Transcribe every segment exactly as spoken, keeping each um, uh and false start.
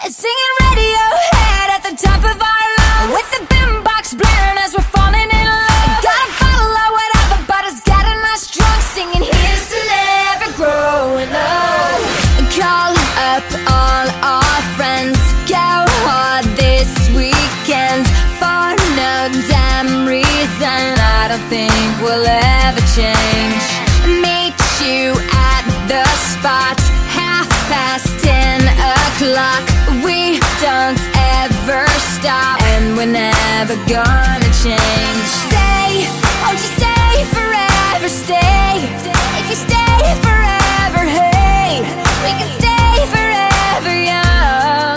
Singing Radiohead at the top of our lungs, with the boombox blaring as we're falling in love. Got a bottle of whatever, but it's getting us drunk, singing here's to never growing up. Call up all our friends, go hard this weekend. For no damn reason, I don't think we'll ever change. Meet you at the spot, half past ten o'clock. We don't ever stop, and we're never gonna change. Stay, won't you stay forever, stay. If you stay forever, hey, we can stay forever young.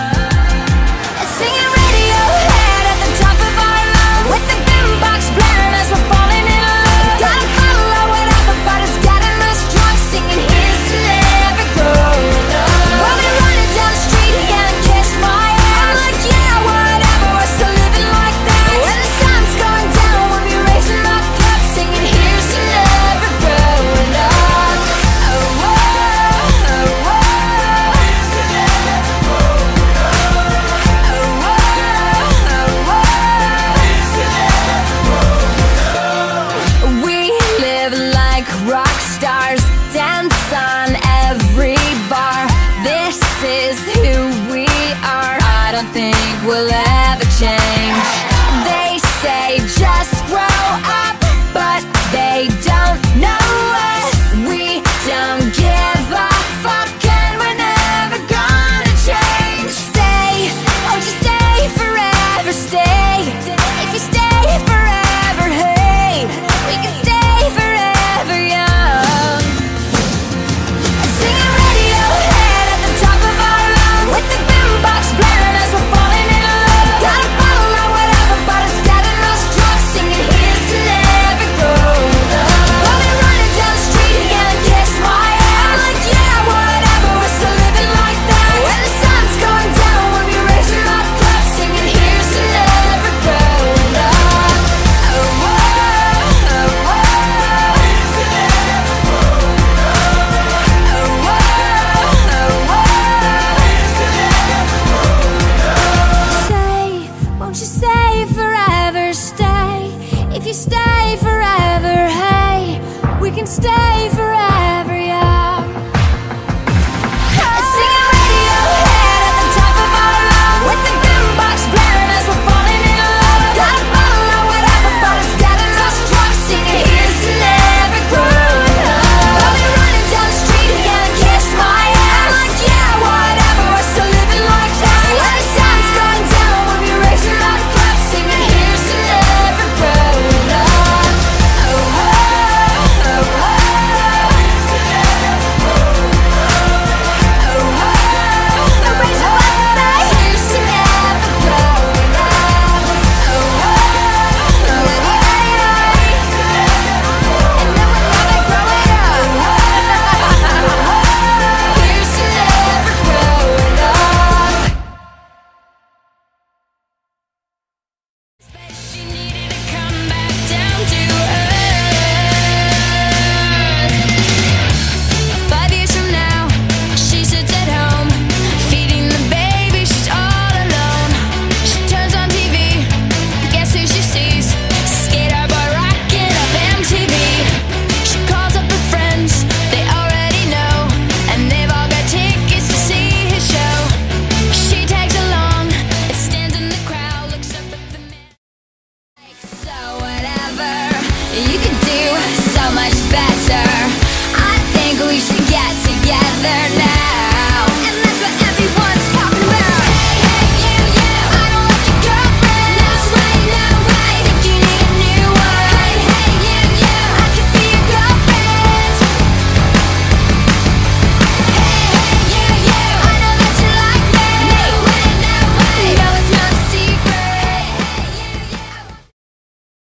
Singing Radiohead at the top of our lungs, with the boombox blaring as we're falling in love. Got a bottle of whatever, but it's getting us drunk, singing here's to never growing up. We'll be running down the street again and kiss my ass. I'm like, yeah, whatever, we're still living like that. When the sun's going down, we'll be raising our cups, singing here's to never growing up. Oh, oh, oh, oh. Here's to never growing up. Oh, oh, oh, oh. Here's to never growing up. We live like rock stars, dance on every bar. This is who we are. I don't think we'll ever change. They say just grow up, but they don't know us. We don't give a fuck, and we're never gonna change. Stay, won't you stay forever, stay. If you stay forever, hey, we can stay forever young. Singing Radiohead at the top of our lungs, with the boombox blaring as we're falling in love. Got a bottle of whatever, but it's getting us drunk, singing here's to never growing up. We'll be running down the street again and kiss my ass. I'm like, yeah, whatever, we're still living like that. When the sun's going down, we'll be raising our cups, singing here's to never growing up. Oh, oh, oh, oh. Here's to never growing up. Oh, oh, oh, oh. Here's to never growing up. Say, won't you stay forever, stay. If you stay forever, hey, we can stay forever, yeah. Singing Radiohead at the top of our lungs, with the boombox blaring as we're falling in love. Got a bottle of whatever, but it's getting us drunk, singing here's to never growing up. We'll be running down the street again and kiss my ass. I'm like, yeah, whatever, we're still living like that. When the sun's going down, we'll be raising our cups, singing here's to never growing up. Oh, oh, oh, oh. Here's to never growing up. Oh, oh, oh. Raise your glass and say, here's to never growing up. Oh, oh, oh, oh. Here's to never growing up. And then we're never growing up. Here's to never growing up. She needed to come back down to earth. Five years from now, she sits at home, feeding the baby, she's all alone. She turns on T V, guess who she sees? Skater boy rocking up M T V. She calls up her friends, they already know, and they've all got tickets to see his show. She tags along, and stands in the crowd, looks up at the man. So whatever, you could do so much better. I think we should get together now.